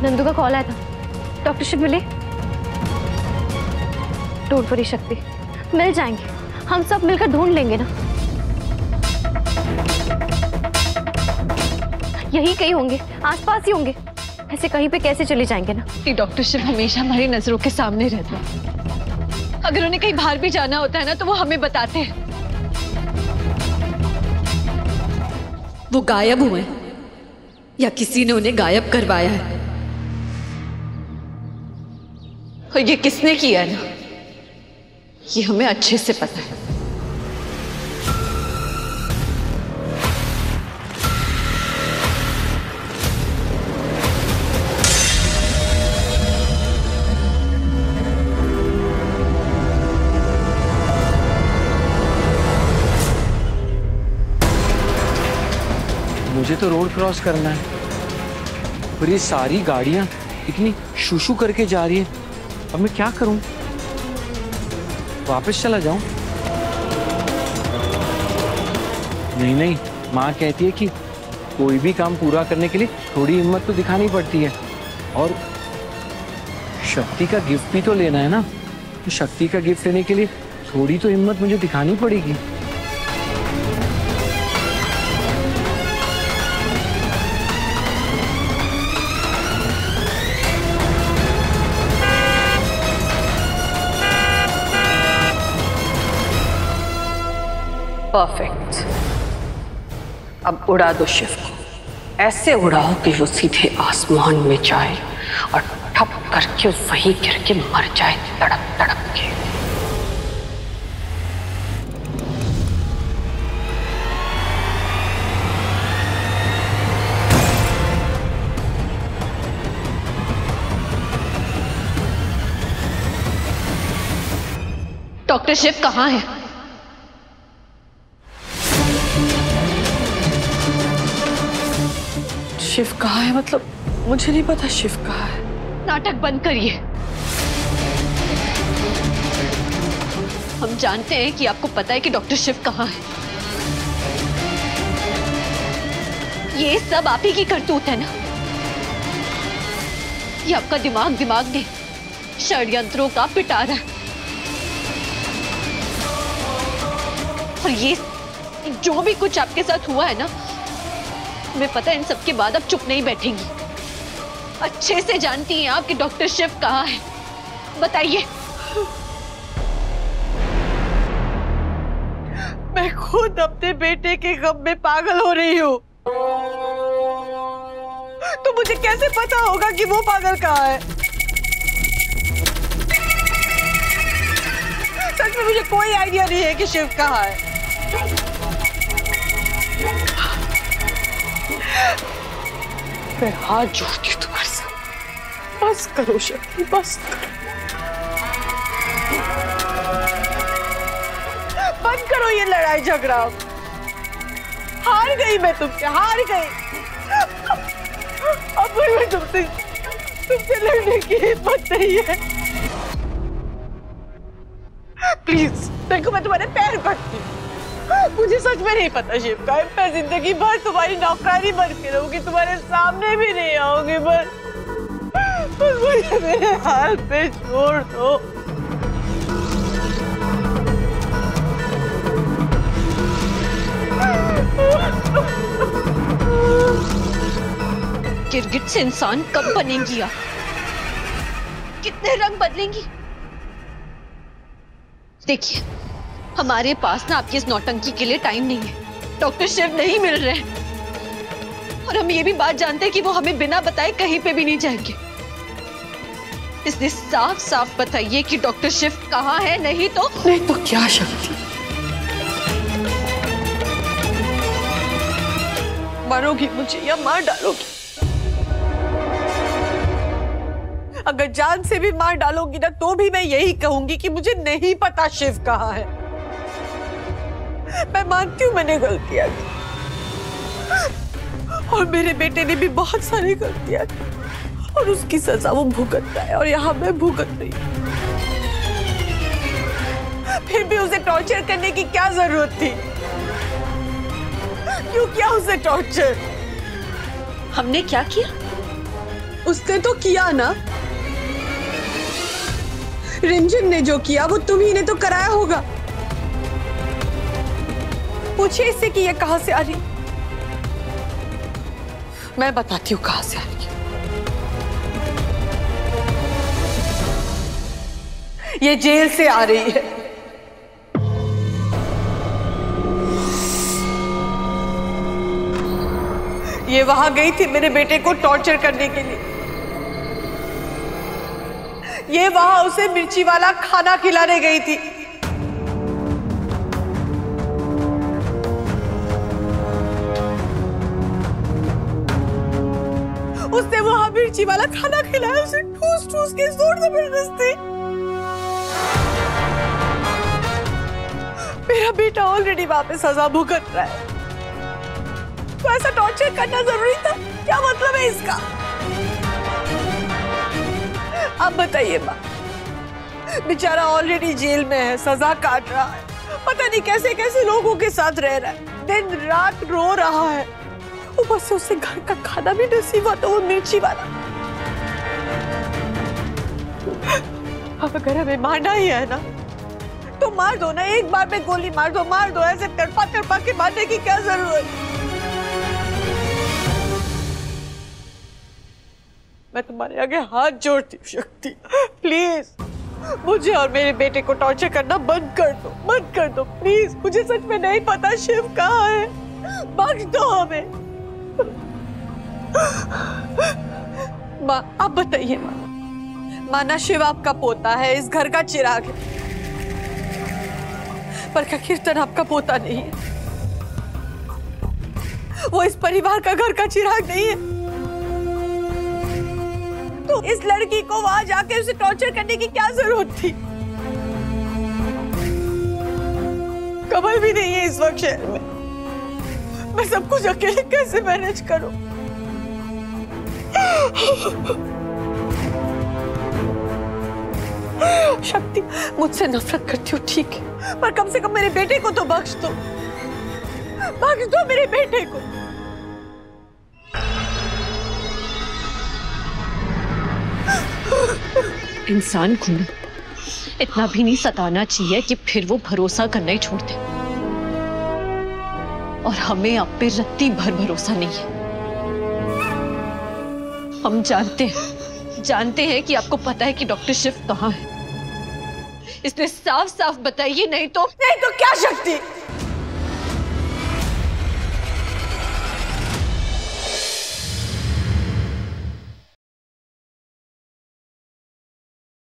नंदू का कॉल आया था, डॉक्टर शिव मिले। डोंट वरी शक्ति, मिल जाएंगे, हम सब मिलकर ढूंढ लेंगे ना। यही कहीं होंगे, आसपास ही होंगे, ऐसे कहीं पे कैसे चले जाएंगे ना। डॉक्टर शिव हमेशा हमारी नजरों के सामने रहता है। अगर उन्हें कहीं बाहर भी जाना होता है ना तो वो हमें बताते हैं। वो गायब हुए या किसी ने उन्हें गायब करवाया है, और ये किसने किया है ना, ये हमें अच्छे से पता है। मुझे तो रोड क्रॉस करना है, पर ये सारी गाड़ियां इतनी शूशू करके जा रही है। अब मैं क्या करूं? वापस चला जाऊं? नहीं नहीं, माँ कहती है कि कोई भी काम पूरा करने के लिए थोड़ी हिम्मत तो दिखानी पड़ती है, और शक्ति का गिफ्ट भी तो लेना है ना, तो शक्ति का गिफ्ट लेने के लिए थोड़ी तो हिम्मत मुझे दिखानी पड़ेगी। परफेक्ट। अब उड़ा दो शिव को, ऐसे उड़ाओ कि वो सीधे आसमान में जाए और ठप करके वहीं गिर के मर जाए, तड़प तड़प के। डॉक्टर शिव कहाँ है? शिव कहाँ है? मतलब मुझे नहीं पता शिव कहाँ है। नाटक बंद करिए। हम जानते हैं कि आपको पता है कि डॉक्टर शिव कहाँ है। ये सब आप ही की करतूत है ना। ये आपका दिमाग नहीं, षड्यंत्रों का पिटारा है। और ये जो भी कुछ आपके साथ हुआ है ना, तुम्हें पता है इन सब के बाद अब चुप नहीं बैठेंगी। अच्छे से जानती हैं आप कि डॉक्टर शिव कहाँ है, बताइए। मैं खुद अपने बेटे के गम में पागल हो रही हूँ, तो मुझे कैसे पता होगा कि वो पागल कहाँ है? सच में मुझे कोई आइडिया नहीं है कि शिव कहाँ है। मैं हाथ जोड़ती हूँ तुम्हारे साथ, बस करो शक्ति, बस करो। बंद करो ये लड़ाई झगड़ा। हार गई मैं तुमसे, हार गई। अब मैं तुमसे लड़ने की हिम्मत नहीं है। प्लीज देखो, मैं तुम्हारे पैर पड़ती हूँ। मुझे सच में नहीं पता शिव का है। मैं जिंदगी भर तुम्हारी नौकरानी बन के रहूंगी, तुम्हारे सामने भी नहीं आऊंगी। बस मुझे मेरे हाथ पे छोड़ दो। गिरगिट से इंसान कब बनेंगी आप? कितने रंग बदलेंगी? देखिए, हमारे पास ना आपकी इस नौटंकी के लिए टाइम नहीं है। डॉक्टर शिव नहीं मिल रहे, और हम ये भी बात जानते हैं कि वो हमें बिना बताए कहीं पे भी नहीं जाएंगे। इसलिए साफ साफ बताइए कि डॉक्टर शिव कहाँ है, नहीं तो क्या शक्ति? मारोगी मुझे या मार डालोगी? अगर जान से भी मार डालोगी ना, तो भी मैं यही कहूंगी कि मुझे नहीं पता शिव कहाँ है। मैं मानती हूँ मैंने गलतियां की, और मेरे बेटे ने भी बहुत सारी गलतियां की, और उसकी सजा वो भुगतता है, और यहाँ मैं भुगत रही हूँ। फिर भी उसे टॉर्चर करने की क्या जरूरत थी? क्यों किया उसे टॉर्चर? हमने क्या किया? उसने तो किया ना। रिमझिम ने जो किया वो तुम्ही ने तो कराया होगा। पूछिए इससे कि ये कहां से आ रही। मैं बताती हूँ कहां से आ रही है। ये जेल से आ रही है। ये वहां गई थी मेरे बेटे को टॉर्चर करने के लिए। ये वहां उसे मिर्ची वाला खाना खिलाने गई थी। उसने वहां मिर्ची वाला खाना खिलाया, उसे ठूस ठूस के जोर जबरदस्ती। मेरा बेटा ऑलरेडी वहां पे सजा भुगत रहा है, तो ऐसा टॉर्चर करना जरूरी था? क्या मतलब है इसका? अब बताइए माँ, बेचारा ऑलरेडी जेल में है, सजा काट रहा है, पता नहीं कैसे कैसे लोगों के साथ रह रहा है, दिन रात रो रहा है। ऊपर से उसे घर का खाना भी नसीब हुआ तो वो मिर्ची वाला। अब अगर हमें मारना ही है ना तो मार दो ना, एक बार में गोली मार दो, मार दो। ऐसे तड़पा तड़पा के मारने की क्या जरूरत? मैं तुम्हारे आगे हाथ जोड़ती हूँ शक्ति, प्लीज मुझे और मेरे बेटे को टॉर्चर करना बंद कर दो, बंद कर दो प्लीज। मुझे सच में नहीं पता शिव कहाँ है, बख्श दो हमें। माँ आप बताइए माँ, माना शिव आपका पोता है, इस घर का चिराग है, पर क्या कीर्तन आपका पोता नहीं है? वो इस परिवार का घर का चिराग नहीं है? तो इस लड़की को वहां जाके उसे टॉर्चर करने की क्या जरूरत थी? कमल भी नहीं है इस वक्त शहर में, मैं सब कुछ अकेले कैसे मैनेज करूं? शक्ति मुझसे नफरत करती हो ठीक है, पर कम से कम मेरे बेटे को तो बख्श दो, बख्श दो मेरे बेटे को। इंसान को इतना भी नहीं सताना चाहिए कि फिर वो भरोसा करना ही छोड़ दे। और हमें आप पे रत्ती भर भरोसा नहीं है। हम जानते हैं कि आपको पता है कि डॉक्टर शिव कहाँ है। इसलिए साफ साफ बताइए, नहीं तो क्या शक्ति?